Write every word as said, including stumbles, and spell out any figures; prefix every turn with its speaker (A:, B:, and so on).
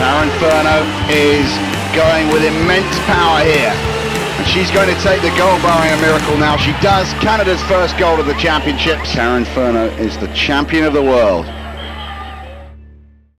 A: Karen Furneaux is going with immense power here. And she's going to take the gold barring a miracle now. She does. Canada's first gold of the championships. Karen Furneaux is the champion of the world.